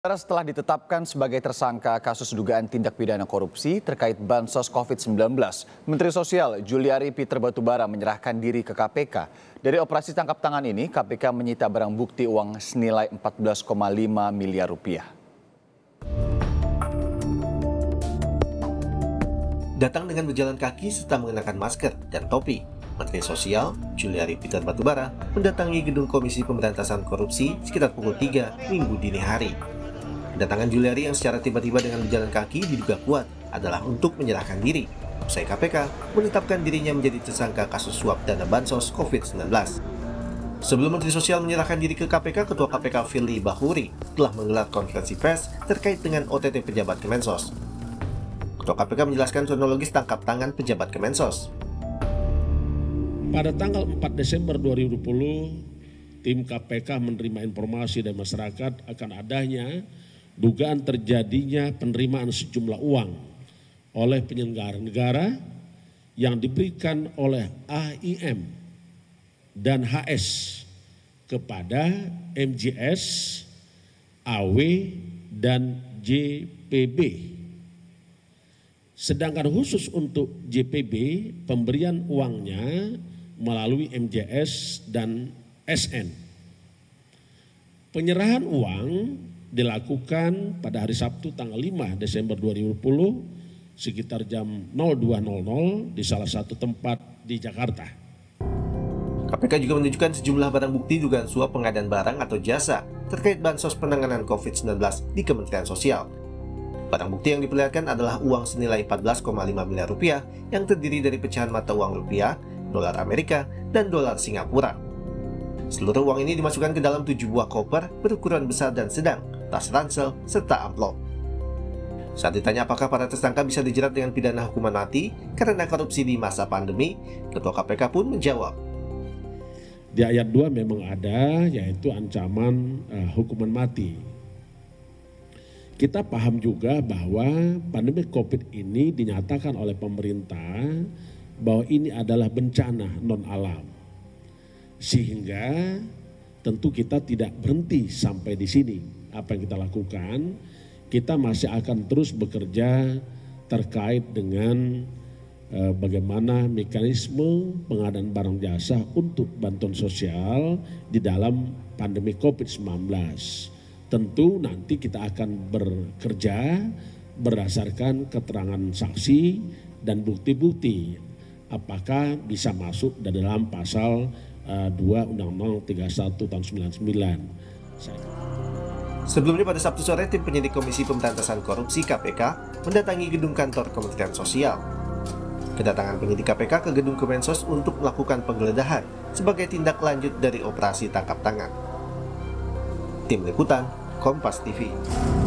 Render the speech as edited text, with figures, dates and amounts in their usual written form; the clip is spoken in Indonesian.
Setelah ditetapkan sebagai tersangka kasus dugaan tindak pidana korupsi terkait bansos COVID-19, Menteri Sosial Juliari Peter Batubara menyerahkan diri ke KPK. Dari operasi tangkap tangan ini, KPK menyita barang bukti uang senilai 14,5 miliar rupiah. Datang dengan berjalan kaki serta mengenakan masker dan topi, Menteri Sosial Juliari Peter Batubara mendatangi gedung Komisi Pemberantasan Korupsi sekitar pukul 3 Minggu dini hari. Kedatangan Juliari yang secara tiba-tiba dengan berjalan kaki diduga kuat adalah untuk menyerahkan diri. Usai KPK menetapkan dirinya menjadi tersangka kasus suap dana bansos COVID-19. Sebelum Menteri Sosial menyerahkan diri ke KPK, Ketua KPK Firly Bahuri telah menggelar konferensi pers terkait dengan OTT pejabat Kemensos. Ketua KPK menjelaskan kronologis tangkap tangan pejabat Kemensos. Pada tanggal 4 Desember 2020, tim KPK menerima informasi dari masyarakat akan adanya dugaan terjadinya penerimaan sejumlah uang oleh penyelenggara negara yang diberikan oleh AIM dan HS kepada MJS, AW, dan JPB. Sedangkan khusus untuk JPB, pemberian uangnya melalui MJS dan SN. Penyerahan uang dilakukan pada hari Sabtu tanggal 5 Desember 2020 sekitar jam 02.00 di salah satu tempat di Jakarta. KPK juga menunjukkan sejumlah barang bukti dugaan suap pengadaan barang atau jasa terkait bansos penanganan COVID-19 di Kementerian Sosial. Barang bukti yang diperlihatkan adalah uang senilai 14,5 miliar rupiah yang terdiri dari pecahan mata uang rupiah, dolar Amerika, dan dolar Singapura. Seluruh uang ini dimasukkan ke dalam 7 buah koper berukuran besar dan sedang, tas ransel, serta amplop. Saat ditanya apakah para tersangka bisa dijerat dengan pidana hukuman mati karena korupsi di masa pandemi, Ketua KPK pun menjawab. Di ayat 2 memang ada, yaitu ancaman hukuman mati. Kita paham juga bahwa pandemi COVID ini dinyatakan oleh pemerintah bahwa ini adalah bencana non-alam. Sehingga tentu kita tidak berhenti sampai di sini. Apa yang kita lakukan, kita masih akan terus bekerja terkait dengan bagaimana mekanisme pengadaan barang jasa untuk bantuan sosial di dalam pandemi COVID-19. Tentu nanti kita akan bekerja berdasarkan keterangan saksi dan bukti-bukti apakah bisa masuk dalam pasal 2 Undang-Undang 31 tahun 99. Sebelumnya pada Sabtu sore, tim penyidik Komisi Pemberantasan Korupsi KPK mendatangi gedung kantor Kementerian Sosial. Kedatangan penyidik KPK ke gedung Kemensos untuk melakukan penggeledahan sebagai tindak lanjut dari operasi tangkap tangan. Tim Liputan, Kompas TV.